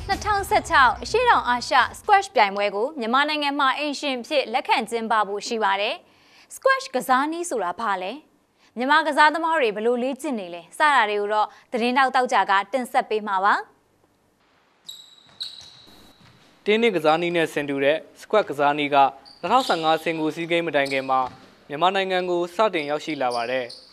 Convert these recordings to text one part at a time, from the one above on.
2016အရှေ့တောင်အာရှ Squash ပြိုင်ပွဲကိုမြန်မာနိုင်ငံမှာအင်ရှင်ဖြစ်လက်ခံကျင်းပဖို့ရှိပါတယ်။ Squash ကစားနည်းဆိုတာဘာလဲ။မြန်မာကစားသမားတွေဘယ်လိုလေ့ကျင့်နေလဲ။စတာတွေကိုတော့သတင်းတောက်ကြကတင်ဆက်ပေးမှာပါ။တင်းနစ်ကစားနည်းနဲ့ဆင်တူတဲ့ Squash ကစားနည်းက2015စင်ကာပူစီးဂိမ်းမတိုင်ခင်မှာမြန်မာနိုင်ငံကိုစတင်ရောက်ရှိလာပါတယ်။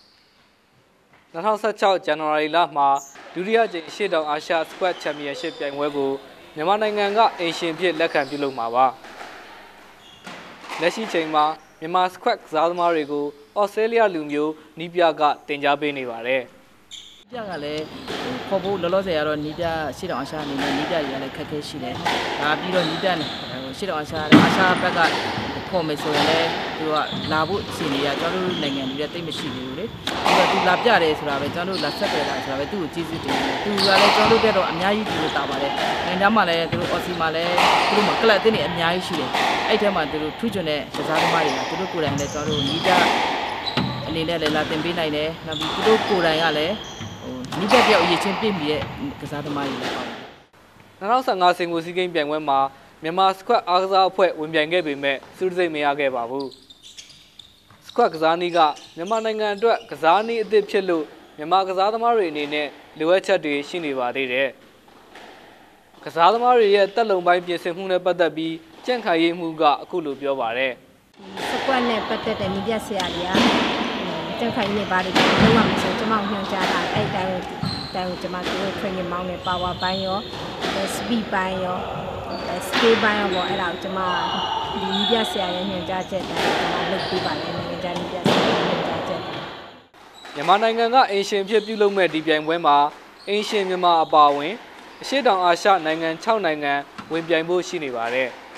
2016ဇန်နဝါရီလမှာဒုတိယကြိမ်အရှေ့တောင်အာရှ Squash Championship ပြိုင်ပွဲကိုမြန်မာနိုင်ငံကအင်ရှင်ဖြစ်လက်ခံပြုလုပ်မှာပါ။လက်ရှိချိန်မှာမြန်မာ Squash ကစားသမားတွေကိုဩစတြေးလျလူမျိုးနီးပြကတင်ကြားပေးနေပါတယ်။ပြကလည်းခေါ်ဖို့လောလောဆယ်ကတော့နီးပြရှေ့တောင်အာရှအနေနဲ့နီးပြတွေကလည်းခက်ခဲရှိတယ်။ဒါပြီးတော့နီးပြရှေ့တောင်အာရှဘက်ကခေါ်မယ်ဆိုရင်လည်းသူကလာဖို့အစီအစဉ်ကကျွန်တော်တို့နိုင်ငံတွေတိတ်မရှိသေးဘူးလေ။ပြီးတော့သူလာပြတယ်ဆိုတာပဲကျွန်တော်တို့လာဆက်တယ်ဆိုတာပဲသူ့ကိုကျေးဇူးတင်တယ်။သူကလည်းကျွန်တော်တို့ကတော့အများကြီးဒီလိုတာပါတယ်။နိုင်ငံသားမှလည်းသူတို့အော်စီမှာလည်းသူတို့မှာကလပ်အသင်းတွေအများကြီးရှိတယ်။အဲ့ထဲမှာသူတို့ထူးချွန်တဲ့ကစားသမားတွေကသူတို့ကိုယ်တိုင်လည်းကျွန်တော်တို့နီးပြအနေနဲ့လည်းလာတင်ပေးနိုင်တယ်။နောက်ပြီးသူတို့ကိုယ်တိုင်ကလည်းနီးပြပြောက်အရေးချင်းပြည့်မီတဲ့ကစားသမားတွေလည်းပါတယ်။2015စင်ကာပူစီးဂိမ်းပြိုင်ပွဲမှာမြန်မာ Squash အားကစားအဖွဲ့ဝင်ပြိုင်ခဲ့ပေမဲ့စုစည်းမရခဲ့ပါဘူး။ Squash ကစားနည်းကမြန်မာနိုင်ငံအတွက်ကစားနည်းအသစ်ဖြစ်လို့မြန်မာကစားသမားတွေအနေနဲ့လိုအပ်ချက်တွေရှိနေပါသေးတယ်။ကစားသမားတွေရဲ့တက်လုံပိုင်းပြင်ဆင်မှုနဲ့ပတ်သက်ပြီးကြန့်ခိုင်ရေးမှုကအခုလိုပြောပါတယ်။ Squash နဲ့ပတ်သက်တဲ့နီးပြဆရာတွေကကြန့်ခိုင်ရေးပါတယ်လုံးဝမဆိုကျွန်မညွှန်ကြားတာအဲ့တိုင်းကိုကျွန်မတို့ training မောင်းနဲ့ power ပိုင်းရော speed ပိုင်းရောscale ပိုင်းရောပေါ့အဲ့ဒါကိုကျွန်မဒီနီးပြဆရာရဲ့ညွှန်ကြားချက်တိုင်းကျွန်မလုပ်ပေးပါတယ်နိုင်ငံခြားနီးပြဆရာရဲ့ညွှန်ကြားချက်မြန်မာနိုင်ငံကအင်ရှင်ဖြစ်ပြုလုပ်မဲ့ဒီပြိုင်ပွဲမှာအင်ရှင်မြန်မာအပါအဝင်အရှေ့တောင်အာရှနိုင်ငံ6နိုင်ငံဝင်ပြိုင်ဖို့ရှိနေပါတယ်။